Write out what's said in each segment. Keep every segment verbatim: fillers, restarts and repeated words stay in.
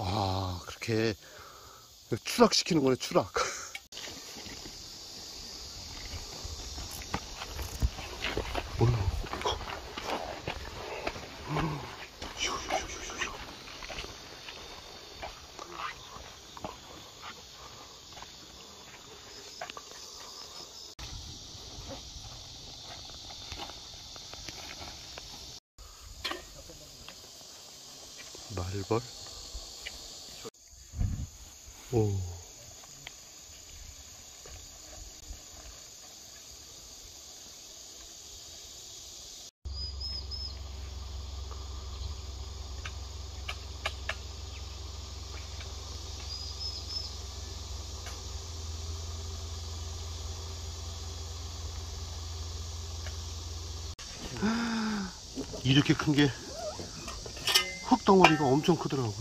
와, 그렇게 추락시키는 거네, 추락. 말벌? 오. 이렇게 큰 게 흙덩어리가 엄청 크더라고요.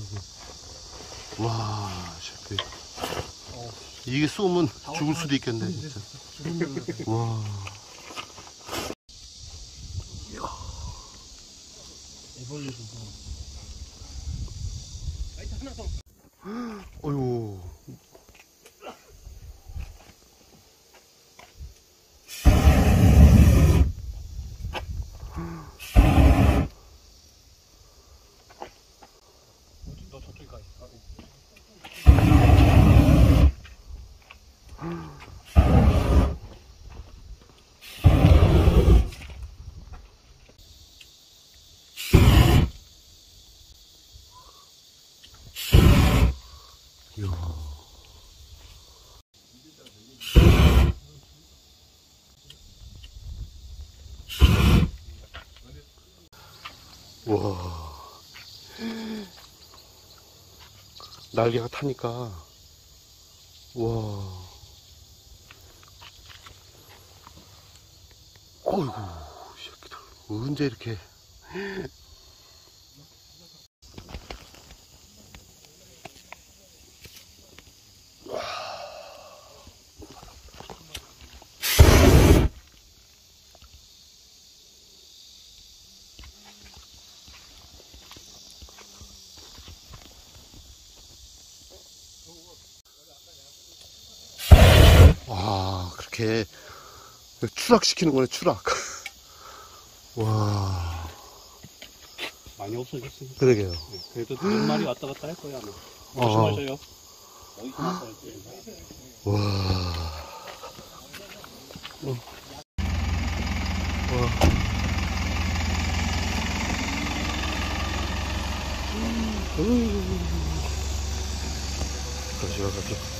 와, 셰프. 이게 쏘면 죽을 수도 있겠네, 진짜. 와. 어휴. 너 저쪽에 가 있어. 와. 날개가 타니까. 와. 어이구, 새끼들. 언제 이렇게. 와, 그렇게 추락시키는 거네, 추락. 와. 많이 없어졌습니다. 그러게요. 네, 그래도 몇 마리 왔다 갔다 할 거야, 아마. 조심하셔요. 어디서 나서요? 와. 어. 와. 음. 가시가 가시.